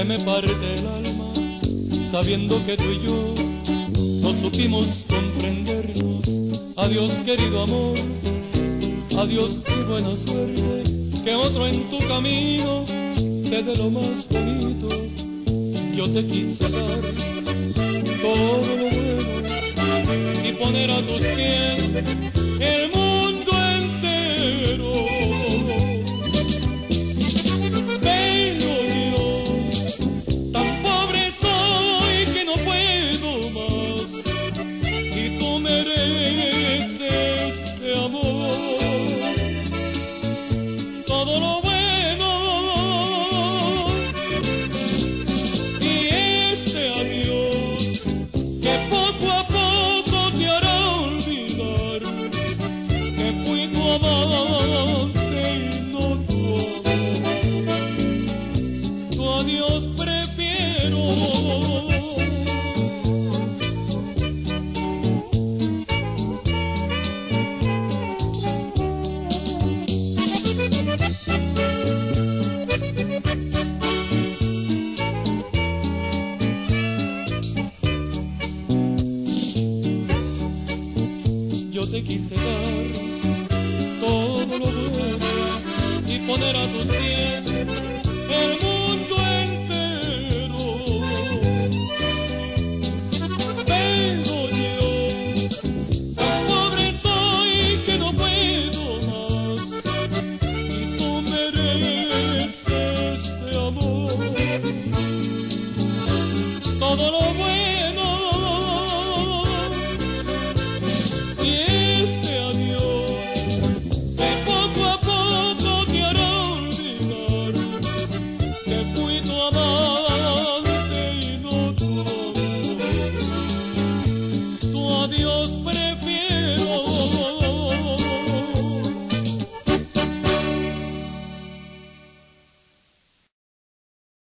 me parte el alma sabiendo que tú y yo no supimos comprendernos. Adiós querido amor, adiós y buena suerte, que otro en tu camino te dé lo más bonito. Yo te quise dar todo lo bueno y poner a tus pies el mundo entero. Pero yo tan pobre soy que no puedo más, y tú mereces de amor todo lo bueno, y este adiós que poco a poco te hará olvidar que fui tu amante y no tu amor. Tu adiós prefiero. Yo te quise dar todo lo bueno y poner a tus pies el mundo.